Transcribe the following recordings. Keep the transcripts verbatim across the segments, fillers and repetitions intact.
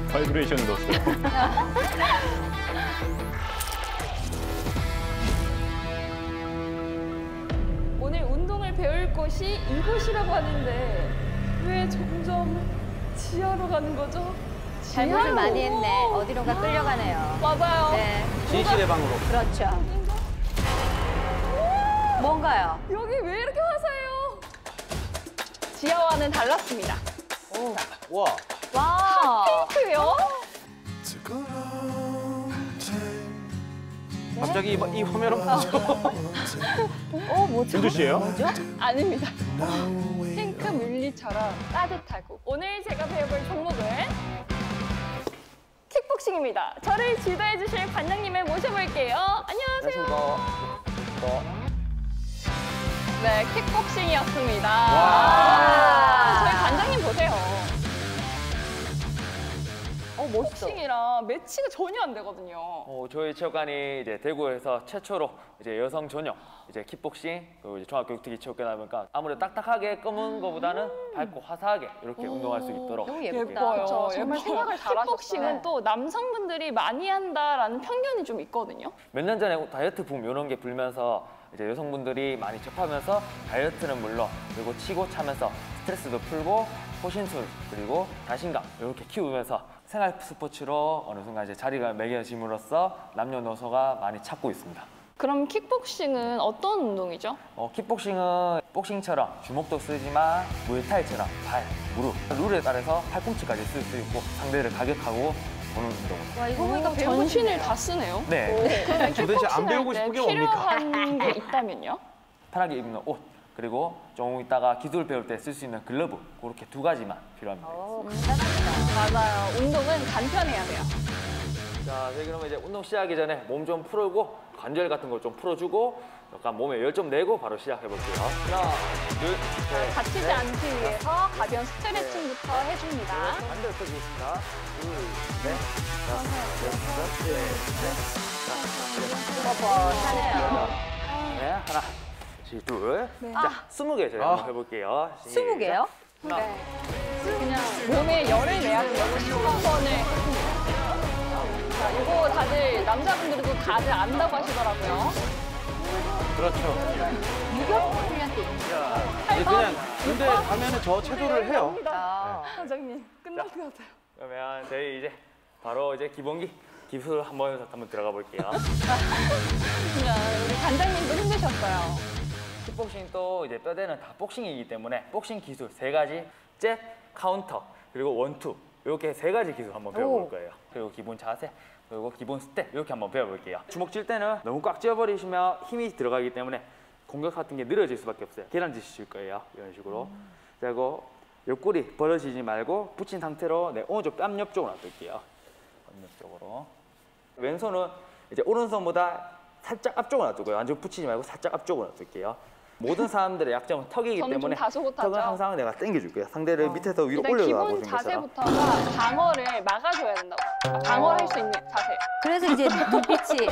바이브레이션을 넣었어요. 오늘 운동을 배울 곳이 이곳이라고 하는데 왜 점점 지하로 가는 거죠? 잘못을 지하로? 많이 했네. 어디론가 끌려가네요. 맞아요. 네. 진실의 방으로. 그렇죠. 뭔가요? 여기 왜 이렇게 화사해요? 지하와는 달랐습니다. 와. 와. 핑크요? 갑자기 이, 이 화면은 뭐죠? 어, 뭐죠? 진주 씨예요? 뭐죠? 아닙니다. 핑크 뮬리처럼 따뜻하고 오늘 제가 배워볼 종목은 킥복싱입니다. 저를 지도해 주실 관장님을 모셔볼게요. 안녕하세요. 안녕하십니까. 네, 킥복싱이었습니다. 와. 저희 관장님 보세요. 어, 멋있어. 복싱이랑 매치가 전혀 안 되거든요. 어, 저희 체육관이 이제 대구에서 최초로 이제 여성 전용 이제 킥복싱 그리고 이제 종합교육특기 체육관이다 보니까 아무래도 딱딱하게 검은 거보다는 밝고 화사하게 이렇게 운동할 수 있도록 너무 예쁘다. 예뻐요. 그쵸? 정말 생각을 잘하셨어요. 킥복싱은 또 남성분들이 많이 한다라는 편견이 좀 있거든요. 몇 년 전에 다이어트 붐 이런 게 불면서 이제 여성분들이 많이 접하면서 다이어트는 물론 그리고 치고 차면서 스트레스도 풀고 호신술 그리고 자신감 이렇게 키우면서 생활 스포츠로 어느 순간 이제 자리가 매겨짐으로써 남녀노소가 많이 찾고 있습니다. 그럼 킥복싱은 어떤 운동이죠? 어, 킥복싱은 복싱처럼 주먹도 쓰지만 무에타이처럼 발, 무릎, 룰에 따라서 팔꿈치까지 쓸 수 있고 상대를 가격하고 보는 운동. 와, 이거 보니까 배우고 전신을 싶네요. 다 쓰네요. 네. 그러면 도대체 안 배우고 킥복싱 할 싶은 때 게 뭡니까? 필요한 게 있다면요? 편하게 입는 옷, 그리고 조금 있다가 기술 배울 때 쓸 수 있는 글러브 그렇게 두 가지만 필요합니다. 오, 간단합니다. 맞아요. 운동은 간편해야 돼요. 자, 저희 그러면 이제 운동 시작하기 전에 몸 좀 풀고 관절 같은 거 좀 풀어주고 약간 몸에 열 좀 내고 바로 시작해볼게요. 하나, 둘, 셋, 다치지 넷, 않기 위해서 가벼운 스트레칭부터 해줍니다. 반대로 펴주겠습니다. 둘, 넷, 다섯, 여섯, 일곱, 뻣뻣하네요. 네, 하나, 둘. 자, 스무 개 저희 아. 한번 해볼게요. 스무 개요? 하나, 네. 그냥 몸에 열을 내야 돼요. 십오 번을. 자, 이거 다들 남자분들도 다들 안다고 하시더라고요. 그렇죠. 유격 훈련 때 있는 이제 그냥 군대 가면은 저 체조를 해요. 거. 원장님, 끝날 것 같아요. 그러면 저희 이제 바로 이제 기본기 기술 한번 한번 들어가 볼게요. 그냥 우리 관장님도 힘드셨어요. 킥복싱 또 이제 뼈대는 다 복싱이기 때문에 복싱 기술 세 가지, 잽, 카운터, 그리고 원투 이렇게 세 가지 기술 한번 배워볼 오. 거예요. 그리고 기본 자세, 그리고 기본 스텝 이렇게 한번 배워볼게요. 주먹 쥘 때는 너무 꽉 쥐어버리시면 힘이 들어가기 때문에 공격 같은 게 느려질 수밖에 없어요. 계란짓이 칠 거예요. 이런 식으로. 자, 그리고 옆구리 벌어지지 말고 붙인 상태로 내 오른쪽 뺨 옆쪽으로 놔둘게요. 뺨 옆쪽으로. 왼손은 이제 오른손보다 살짝 앞쪽으로 놔두고요. 완전 붙이지 말고 살짝 앞쪽으로 놔둘게요. 모든 사람들의 약점은 턱이기 저는 좀 때문에 다소곳하죠. 턱은 항상 내가 당겨줄 거예요. 상대를 밑에서 위로 일단 올려놔 기본 보시는 것처럼. 자세부터가 방어를 막아줘야 된다고. 방어를 할 수 있는 자세. 그래서 이제 눈빛이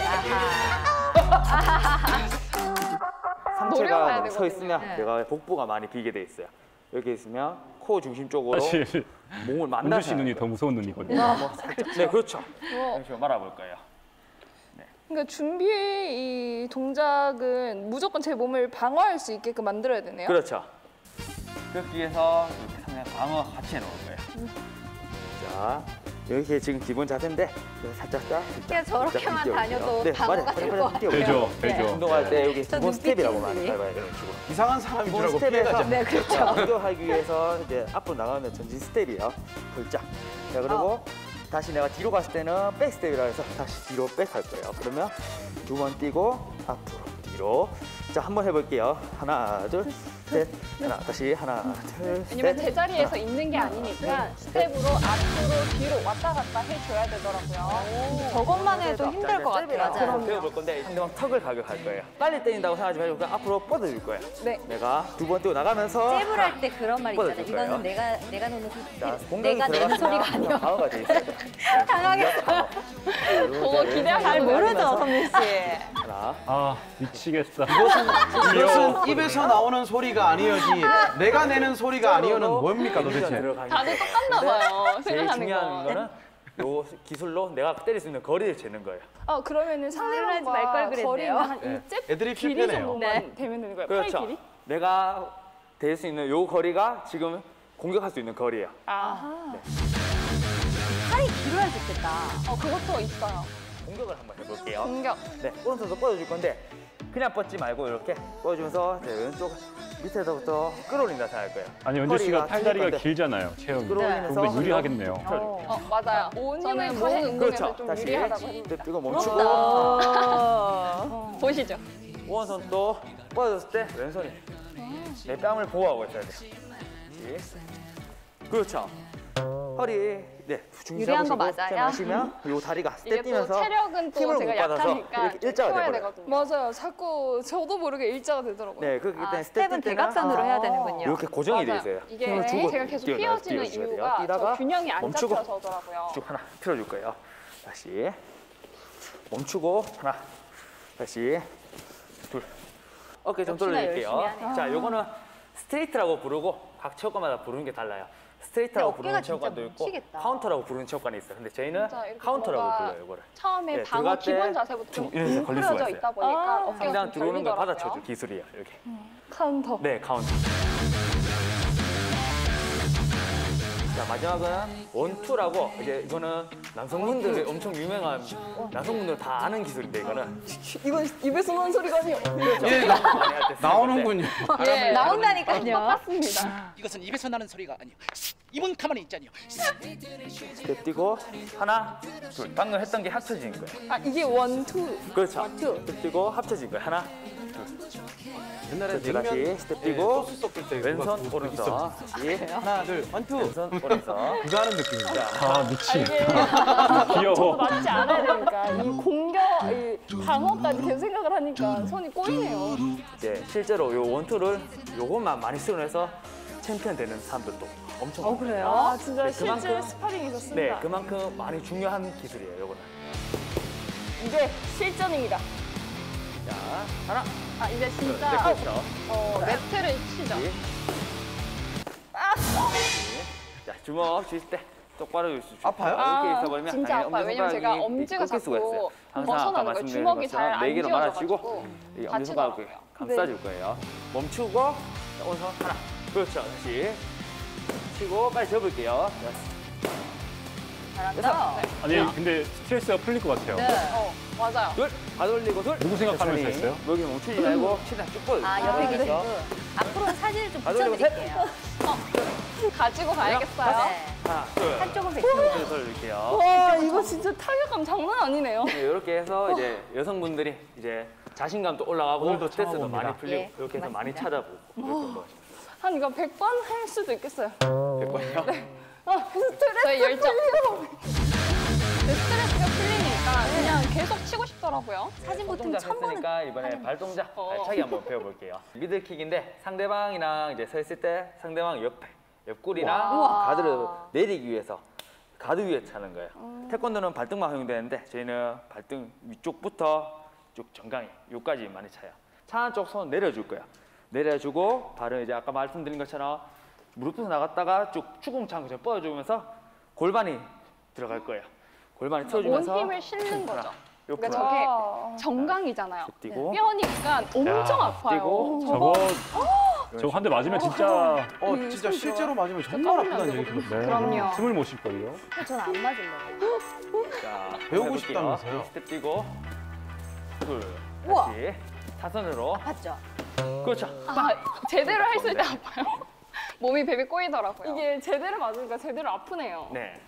아하. 노려봐야 상체가 서 되거든요. 있으면 네. 내가 복부가 많이 비게 돼 있어요. 이렇게 있으면 코 중심 쪽으로 사실 몸을 은주 만나서 씨 눈이 더 무서운 눈이거든요. 한번 살짝. 네, 그렇죠. 어. 이런 식으로 말아볼 거예요. 그러니까 준비 이 동작은 무조건 제 몸을 방어할 수 있게끔 만들어야 되네요. 그렇죠. 그렇기 위해서 이렇게 상대 방어 같이 해놓을 거예요. 자, 이렇게 지금 기본 자세인데 살짝 딱. 그냥 저렇게만 다녀도 네, 방어가 맞아요. 될 것 같아요. 되죠, 되죠. 운동할 때 여기 저 기본 스텝이라고 눈빛이 많이 있으니. 봐요. 이런 식으로. 이상한 사람인 줄 기본 알고 스텝에서 피해가죠. 네, 그렇죠. 공격하기 위해서 이제 앞으로 나가면 전진 스텝이에요. 걸작. 자, 그리고 다시 내가 뒤로 갔을 때는 백 스텝이라 해서 다시 뒤로 백 할 거예요. 그러면 두 번 뛰고 앞으로 뒤로. 자, 한번 해볼게요. 하나, 둘, 셋. 하나, 다시 하나, 둘, 셋. 왜냐면 제자리에서 있는 게 아니니까 스텝으로 앞으로 뒤로 왔다 갔다 해줘야 되더라고요. 저것만 해도 힘들 것 같아요. 맞아요. 그럼요. 배워볼 건데 상대방 턱을 가격할 거예요. 빨리 때린다고 생각하지 말고 그냥 앞으로 뻗어줄 거예요. 네. 내가 두 번 뛰고 나가면서 잽을 할 때 그런 말 있잖아요. 뻗어줄 거예요. 이거는 내가 내가 노는 자, 그 공격이 내가 내는 소리가 들어갔으면 아니야. 방어가 돼 있어요. 당황했어. 그거 기대하시는 잘 거 모르죠, 아니면서. 선민 씨. 하나. 아, 미치겠어. 이것은 입에서 나오는 소리가 아니어지 내가 내는 소리가 아니어는 뭡니까 도대체? 다들 똑같나 봐요. 제일 생각하는 중요한 거. 거는 요 기술로 내가 때릴 수 있는 거리를 재는 거예요. 아 그러면은 하지 말 걸 상대방과 그랬네요. 거리는 한 네. 이쪽 애들이 길이 필요해요. 정도만 네. 되면 되는 거예요. 그렇죠. 팔 길이? 내가 될 수 있는 요 거리가 지금 공격할 수 있는 거리예요. 아, 팔이 길어야 좋겠다. 어 그것도 있어요. 공격을 한번 해볼게요. 공격. 네, 오른손도 뻗어줄 건데 그냥 뻗지 말고 이렇게 뻗어주면서 제 왼쪽 밑에서부터 끌어올린다 생각할 거예요. 아니 연재 씨가 허리가 팔다리가 틀릴 건데 길잖아요. 체형이. 끌어올리면서 그럼 더 유리하겠네요. 틀어줄게요. 어 맞아요. 온 힘을 모은 운동에서 그렇죠. 좀 다시 유리하다고 했는데. 네, 이거 멈추고 어. 보시죠. 오른손 또 뻗어줬을 때 왼손이 내 뺨을 보호하고 있어야 돼요. 그렇죠. 허리 네 중심 유리한 거 잡으시고 맞아요? 하시면 요 다리가 이게 스텝 또 뛰면서 체력은 또 힘을 제가 못 받아서 약하니까 이렇게 좀 일자가 키워야 돼버려요. 되거든요. 맞아요. 자꾸 저도 모르게 일자가 되더라고요. 네 그렇기 때문에 아, 스텝 스텝은 뛸 때는 대각선으로 해야 아. 되는군요. 이렇게 고정이 돼 맞아요. 있어요. 이게 힘을 주고 제가 계속 뛰어나요. 휘어지는 뛰어주셔야 돼요. 이유가 저 뛰다가 균형이 안 멈추고 잡혀서더라고요. 쭉 하나 틀어줄 거예요. 다시 멈추고 하나 다시 둘 어깨 좀 역시나 돌려드릴게요. 열심히 하네요. 자 요거는 스트레이트라고 부르고 각 체육관마다 부르는 게 달라요. 스트레이트라고 근데 부르는 어깨가 체육관도 진짜 있고 뭉치겠다. 카운터라고 부르는 체육관이 있어요. 근데 저희는 진짜 이렇게 카운터라고 뭔가 불러요 이거를. 처음에 네, 방어 들어갈 때 기본 자세부터 좀 좀 이래서 걸릴 수가 뭉클어져 있어요. 있다 보니까 아. 어깨가 상대방 좀 들어오는 걸 걸리더라고요. 받아쳐줄 기술이에요. 이렇게. 카운터. 네, 카운터. 자, 마지막은 원투라고 이제 이거는 남성분들이 엄청 유명한 남성분들 다 아는 기술인데 이거는 이건 입에서 나는 소리가 아니에요. 예, 나, 많이 할때 나오는군요. 예, 나온다니까요. 똑같습니다. 이것은 입에서 나는 소리가 아니요. 입은 가만히 있잖아요. 스텝 뛰고 하나, 둘. 방금 했던 게 합쳐진 거예요. 아 이게 원투. 그렇죠. 스텝 뛰고 합쳐진 거예요. 하나, 옛날에 둘. 다시 스텝 뛰고 소스 섞을 때 왼손 그거 오른손. 있었죠. 다시 하나 둘 원투 왼손 오른손. 그거 하는 느낌이죠. 아 미치. 이게 귀여워. 맞지 않아야 되니까 이 공격, 이 방어까지 계속 생각을 하니까 손이 꼬이네요. 이제 실제로 요 원투를 요것만 많이 수련해서 챔피언 되는 사람들도 엄청 어, 많아요. 그래요? 아 진짜 네, 실제 그만큼- 스파링이 네, 있었습니다. 그만큼 많이 중요한 기술이에요, 요거는. 이제 실전입니다. 자, 하나, 아 이제 둘, 진짜 네, 그렇죠. 어, 매트를 치죠. 네. 자, 주먹 쥐실 때 똑바로 줄 수 있어요. 아파요? 이렇게 있어버리면 진짜 당연히 아파요. 왜냐면 제가 엄지손가락이 엄지가 꺾일 수가 있어요. 자꾸 항상 아까 벗어나는 거예요. 말씀드린 주먹이 잘 것처럼 안 네 개로 말아주고 쥐어져가지고 이 엄지손가락을 다치더라고요. 감싸줄 거예요. 멈추고 자, 오른손 하나, 그렇죠. 다시 치고 빨리 접을게요. 잘한다. 아니 근데 스트레스가 풀릴 것 같아요. 네. 어 맞아요. 둘, 발 올리고 둘. 누구 생각하면서 천천히. 했어요? 여기 멈추지 말고 최대한 쭉 뻗어. 아, 옆에 그래서 계시고. 앞으로는 사진을 좀 발 올리고 붙여드릴게요. 가지고 가야겠어요. 네. 하나, 둘. 한쪽은 백신이요. 그래서 돌릴게요. 와 이거 진짜 타격감 장난 아니네요. 네, 이렇게 해서 이제 여성분들이 이제 자신감도 올라가고 오늘도 스트레스도 참아봅니다. 많이 풀리고 예, 이렇게 해서 많이 고맙습니다. 찾아보고 이렇게 거. 한 이거 백 번 할 수도 있겠어요. 됐고요. 아 스트레스 저의 열정. 네, 스트레스가 풀리니까 그냥 계속 치고 싶더라고요. 사진 보통 발동작 천 번은 했으니까 이번에 발동작 어. 발차기 한번 배워볼게요. 미들킥인데 상대방이랑 이제 서 있을 때 상대방 옆에 옆구리랑 가드를 내리기 위해서 가드 위에 차는 거예요. 태권도는 발등만 허용되는데 저희는 발등 위쪽부터 쭉 정강이 여기까지 많이 차요. 차는 쪽 손 내려줄 거예요. 내려주고 발은 이제 아까 말씀드린 것처럼 무릎부터 나갔다가 쭉 추궁창 좀 뻗어주면서 골반이 들어갈 거예요. 골반이 온 틀어주면서 힘을 실는 거죠. 옆으로 그러니까 저게 정강이잖아요. 뛰고 뼈니까 엄청 야, 아파요. 뛰고. 저거 저거 한 대 맞으면 진짜 어 진짜 실제로 맞으면 정말 아프다는 얘기 들었어요. 네, 그럼요. 숨을 못 쉴 걸요. 저는 안 맞으려고. 자, 배우고 해볼게요. 싶다면서요? 스텝 뛰고 둘 우와. 다시 사선으로 봤죠? 그렇죠. 아, 제대로 했을 때 아파요. 몸이 베비 꼬이더라고요. 이게 제대로 맞으니까 제대로 아프네요. 네.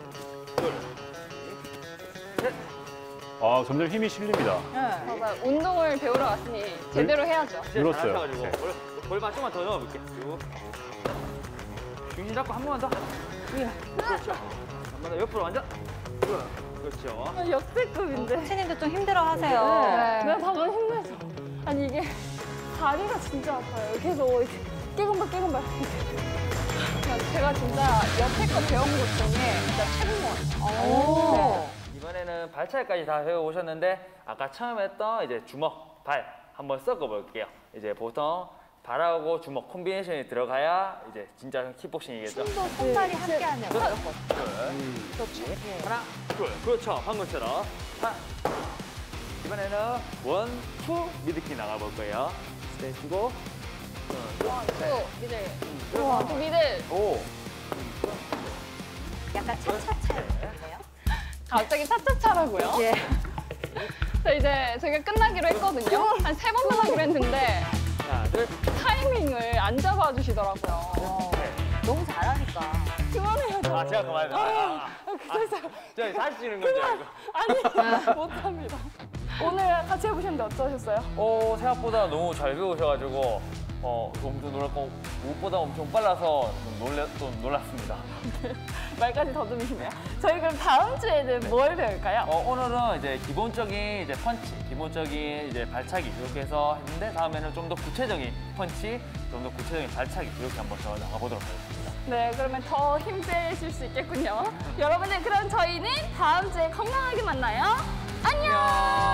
아 점점 힘이 실립니다. 네. 맞아요. 운동을 배우러 왔으니 제대로 해야죠. 이제 늘었어요. 잘하셔가지고 네. 골- 골반 좀만 더 넣어볼게. 쭉. 중심 잡고 한 번만 더. 그렇죠. 한 번 더 옆으로 앉아. 그렇죠. 아, 역대급인데. 코치님도 좀 힘들어 하세요. 네. 내가 방금 힘내서. 아니 이게 다리가 진짜 아파요. 계속 이렇게 깨금발 깨금발. 그냥 제가 진짜 여태껏 배운 것 중에 진짜 최고인 것 같아요. 오. 이번에는 발차기까지 다 배워오셨는데 아까 처음 했던 이제 주먹, 발 한번 섞어볼게요. 이제 보통 발하고 주먹 콤비네이션이 들어가야 이제 진짜 킥복싱이겠죠. 손도 손발이 함께하면 어떨 것 같아요? 둘, 그렇지. 하나, 둘. 그렇죠. 방금처럼. 하나. 이번에는 원, 투 미드킥 나가볼 거예요. 스테이시고. 또 미들. 우와, 또 미들. 오. 약간 차차차인데요? 갑자기 차차차라고요? 예. 저 이제 저희가 끝나기로 했거든요. 한 세 번만 하기로 했는데 하나, 둘. 타이밍을 안 잡아주시더라고요. 어, 너무 잘하니까. 그만해요. 저. 아, 제가 그만해요. 아, 그래서 저 다시 치는 거죠, 이거? 아니 못합니다. 오늘 같이 해보셨는데 어떠셨어요? 어, 생각보다 너무 잘 배우셔가지고 어, 엄청 놀랐고 무엇보다 엄청 빨라서 좀, 놀래, 좀 놀랐습니다. 말까지 더듬이시네요. 저희 그럼 다음 주에는 뭘 배울까요? 어, 오늘은 이제 기본적인 이제 펀치, 기본적인 이제 발차기 이렇게 해서 했는데 다음에는 좀 더 구체적인 펀치, 좀 더 구체적인 발차기 이렇게 한번 더 나가보도록 하겠습니다. 네, 그러면 더 힘세실 수 있겠군요. 여러분들 그럼 저희는 다음 주에 건강하게 만나요. 안녕!